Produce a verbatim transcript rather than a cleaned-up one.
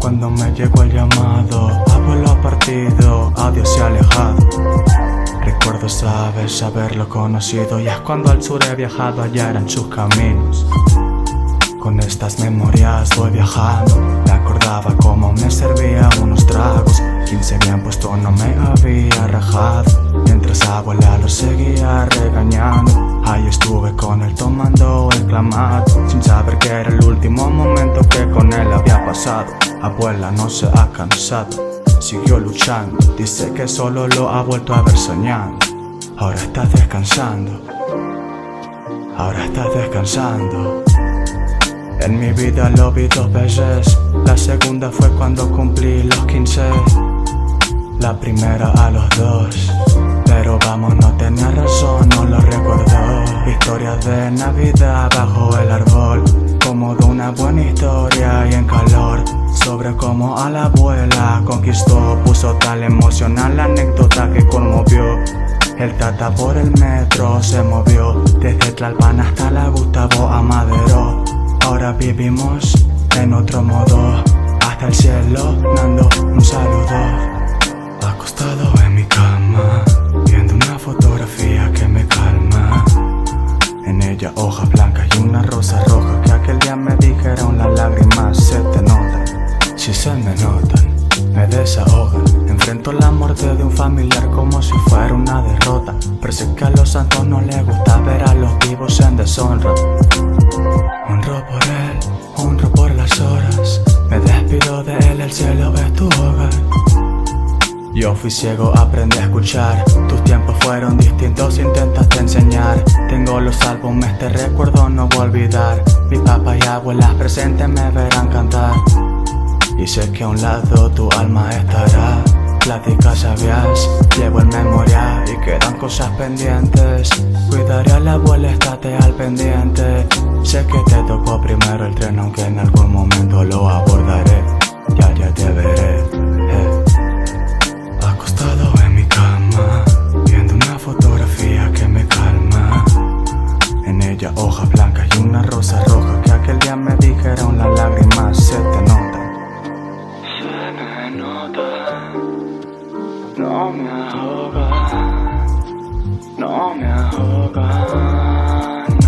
cuando me llegó el llamado. Abuelo partido, adiós y alejado. Recuerdo esa vez haberlo conocido, y es cuando al sur he viajado, allá eran sus caminos. Con estas memorias voy viajando. Me acordaba cómo me servía unos tragos. Quince bien puesto no me había rajado, mientras abuela lo seguía regañando. Ahí estuve con él tomando el clamato, sin saber que era el último momento que con él había pasado. Abuela no se ha cansado, siguió luchando. Dice que solo lo ha vuelto a ver soñando. Ahora estás descansando, ahora estás descansando. En mi vida lo vi dos veces. La segunda fue cuando cumplí los quince, la primera a los dos. Pero vamos, no tenía razón, no lo recordó. Historias de Navidad bajo el árbol, como de una buena historia y en calor. Sobre cómo a la abuela conquistó, puso tal emocional la anécdota que conmovió. El Tata por el metro se movió, desde Tlalpan hasta la Gustavo Amadero. Ahora vivimos en otro modo, hasta el cielo dando un saludo. Acostado en mi cama, viendo una fotografía que me calma. En ella hojas blancas y una rosa roja, que aquel día me dijeron las lágrimas se te notan. Si se me notan, me desahogan. Enfrento la muerte de un familiar como si fuera una derrota, pero sé que a los santos no les gusta ver a los vivos en deshonra. Honro por él, honro por las horas. Me despido de él, el cielo es tu hogar. Yo fui ciego, aprendí a escuchar. Tus tiempos fueron distintos, intentaste enseñar. Tengo los álbumes, te recuerdo, no voy a olvidar. Mi papá y abuelas presentes me verán cantar, y sé que a un lado tu alma estará. Pláticas sabias, llevo en memoria y quedan cosas pendientes. Cuidaré a la abuela, estate al pendiente. Sé que te tocó primero el tren, aunque en algún momento lo abordaré. Ya, ya te veré, eh. Acostado en mi cama, viendo una fotografía que me calma. En ella hojas blancas y una rosa roja, que aquel día me dijeron las lágrimas se te notan. Se me nota, no me ahoga, no me ahoga.